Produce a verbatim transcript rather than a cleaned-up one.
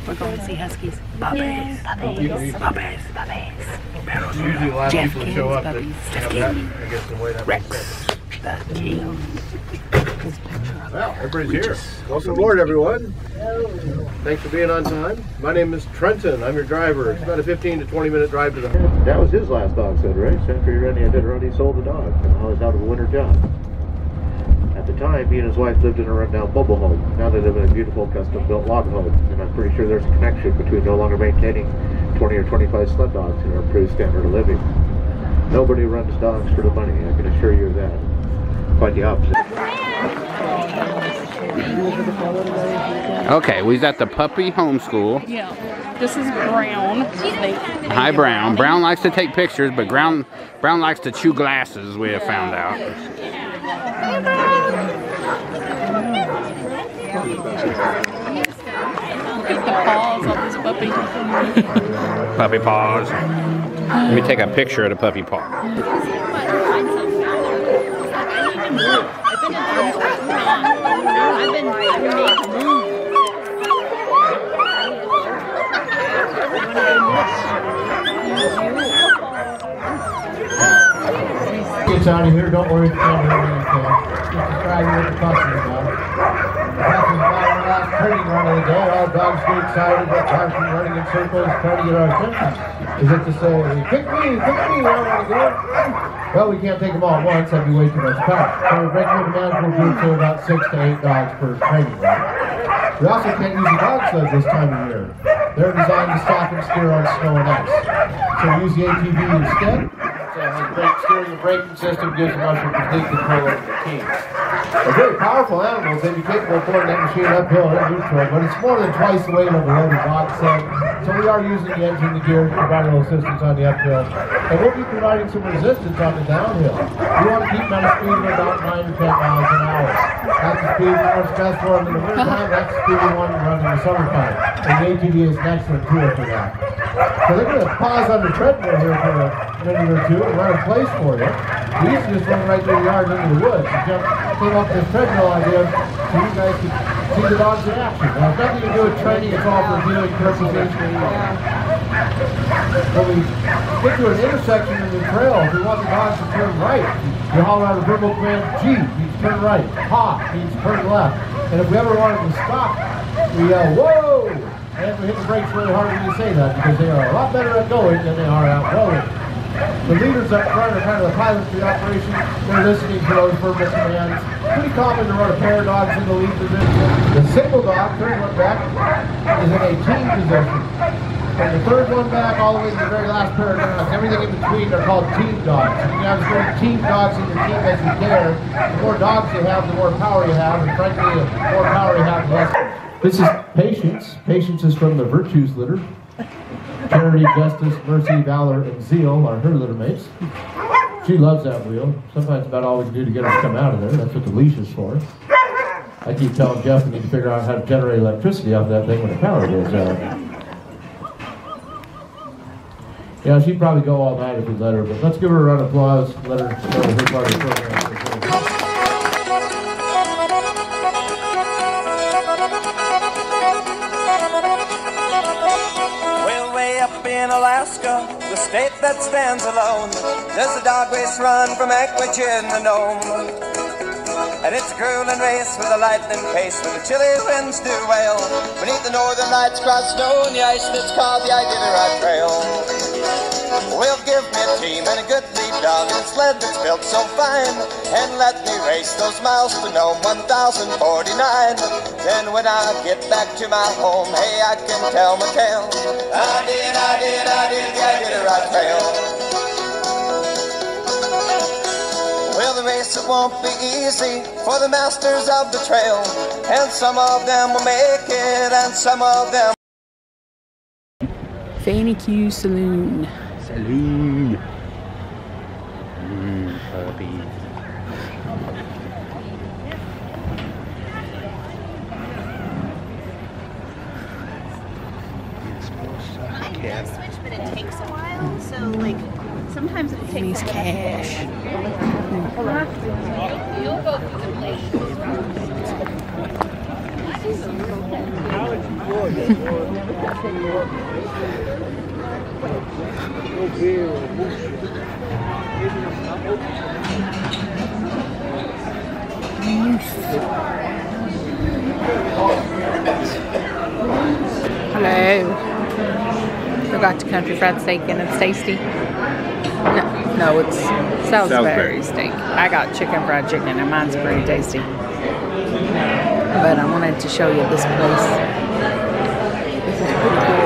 We're going to see huskies. Puppies. Puppies. Puppies. Puppies. Usually a lot of people show up that puppies. have that, I guess, in way that Rex. makes sense. The king. Well, everybody's here. Welcome aboard, everyone. Thanks for being on time. My name is Trenton. I'm your driver. It's about a fifteen to twenty minute drive to the... That was his last dog sled race. After he ran the Iditarod, he sold the dog. Now he's out of a winter job. At the time, he and his wife lived in a rundown mobile home. Now they live in a beautiful custom-built log home. And I'm pretty sure there's a connection between no longer maintaining twenty or twenty-five sled dogs and our improved standard of living. Nobody runs dogs for the money, I can assure you of that. Quite the opposite. Okay, we's at the puppy homeschool. Yeah, this is Brown. Hi, Brown. Brown likes to take pictures, but Brown Brown likes to chew glasses. We have found out. Look at the paws on this puppy. Puppy paws. Let me take a picture of the puppy paw. I've been Gets out of here, don't worry if you can't hear me. Just describe what you're talking about. This is about our last training run of the day. Our dogs get excited, but Carson running in circles trying to get our attention. Is it to say, pick me, pick me, where I want to go? Well, we can't take them all at once, that'd be way too much time. So we break them into manageable groups of about six to eight dogs per training run. We also can't use the dog sleds this time of year. They're designed to stop and steer on snow and ice. So we use the A T V instead. So the brake steering and braking system gives them us complete control over the team. They're very powerful animals. They'd be capable of pulling that machine uphill or neutral, but it's more than twice the weight of a loaded dog sled. So we are using the engine, the gear to provide a little assistance on the uphill. And we'll be providing some resistance on the downhill. We want to keep them at a speed of about nine or ten miles an hour. That's the speed that works best for them in the wintertime. That's the speed we want to run in the summertime. And the A T V is an excellent tool for that. So they're going to pause on the treadmill here for a minute or two and run a place for you. We used to just run right through the yard into the woods. We jump, came up with this treadmill idea so you guys could see the dogs in action. Now, it's nothing to do with training, it's all for viewing purposes. When we get to an intersection in the trail, if we want the dogs to turn right, you holler out a verbal command, G means turn right, Ha means turn left. And if we ever wanted to stop, we yell, whoa! And we hit the brakes really hard when you say that because they are a lot better at going than they are at rolling. The leaders up front are kind of the pilots of the operation. They're listening to those verbal commands. Pretty common to run a pair of dogs in the lead position. The single dog, third one back, is in a team position. And the third one back, all the way to the very last pair of dogs, everything in between are called team dogs. You can have as many team dogs in your team as you care. The more dogs you have, the more power you have, and frankly, the more power you have, the less. This is Patience. Patience is from the Virtues litter. Charity, Justice, Mercy, Valor, and Zeal are her litter mates. She loves that wheel. Sometimes about all we can do to get her to come out of there. That's what the leash is for. I keep telling Jeff we need to figure out how to generate electricity off that thing when the power goes out. Yeah, she'd probably go all night if we let her, but let's give her a round of applause. Let her go to her part of the program. Alaska, the state that stands alone. There's a dog race run from Anchorage in the Nome. And it's a grueling race with a lightning pace, where the chilly winds do wail beneath the northern lights cross snow and the ice that's called the Iditarod Trail. Well, give me a team and a good lead dog and a sled that's built so fine, and let me race those miles to Nome one thousand forty-nine. Then when I get back to my home, hey, I can tell my tale. I did, I did, I did the Iditarod Trail. Well, the race, it won't be easy for the masters of the trail, and some of them will make it, and some of them. Fanny Q Saloon. Saloon. Mmm, puppy. Yeah. Switch, but it takes a while, so like sometimes it takes cash. You'll go through the place. Hello. I got the country fried steak and it's tasty. No, no, it's Salisbury, Salisbury steak. I got chicken fried chicken and mine's pretty tasty. But I wanted to show you this place. This is pretty cool.